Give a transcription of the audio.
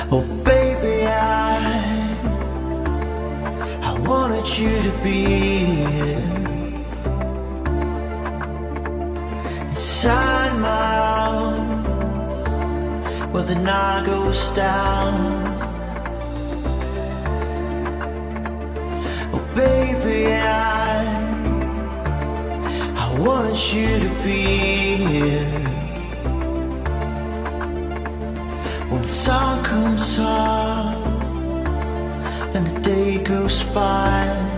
Oh baby, I wanted you to be here inside my arms where the night goes down. Oh baby, I wanted you to be here when the sun comes up and the day goes by.